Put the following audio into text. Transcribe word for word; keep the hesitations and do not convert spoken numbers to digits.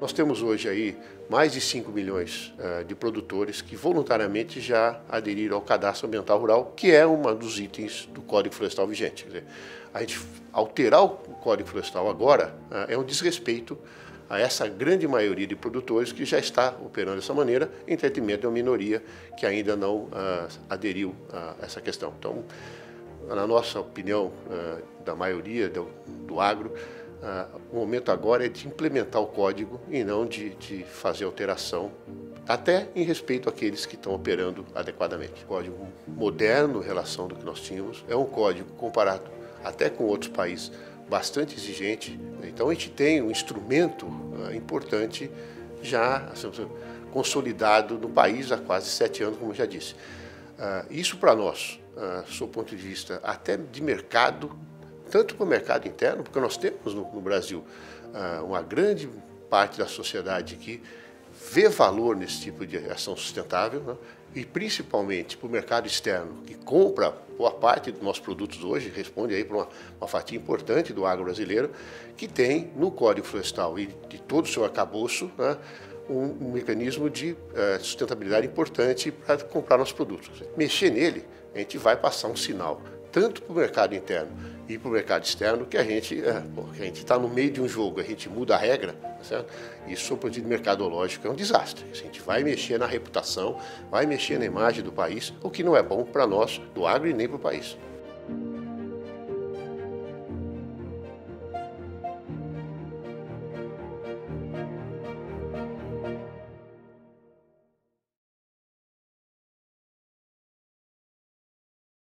Nós temos hoje aí mais de cinco milhões uh, de produtores que voluntariamente já aderiram ao Cadastro Ambiental Rural, que é um dos itens do Código Florestal vigente. Quer dizer, a gente alterar o Código Florestal agora uh, é um desrespeito a essa grande maioria de produtores que já está operando dessa maneira, em detrimento de uma minoria que ainda não uh, aderiu a essa questão. Então, na nossa opinião, uh, da maioria do, do agro, uh, o momento agora é de implementar o código e não de, de fazer alteração, até em respeito àqueles que estão operando adequadamente. Código moderno em relação do que nós tínhamos, é um código comparado até com outros países bastante exigente. Então a gente tem um instrumento uh, importante já assim, consolidado no país há quase sete anos, como eu já disse. Uh, isso para nós, uh, sob o ponto de vista até de mercado, tanto para o mercado interno, porque nós temos no, no Brasil uh, uma grande parte da sociedade que vê valor nesse tipo de ação sustentável, né? E principalmente para o mercado externo, que compra boa parte dos nossos produtos hoje, responde aí para uma, uma fatia importante do agro brasileiro, que tem no Código Florestal e de todo o seu arcabouço, né, um, um mecanismo de uh, sustentabilidade importante para comprar nossos produtos. Mexer nele, a gente vai passar um sinal, tanto para o mercado interno e para o mercado externo, que a gente é, a gente está no meio de um jogo, a gente muda a regra, certo? Isso, sob o ponto de vista mercadológico, é um desastre. A gente vai mexer na reputação, vai mexer na imagem do país, o que não é bom para nós, do agro, e nem para o país.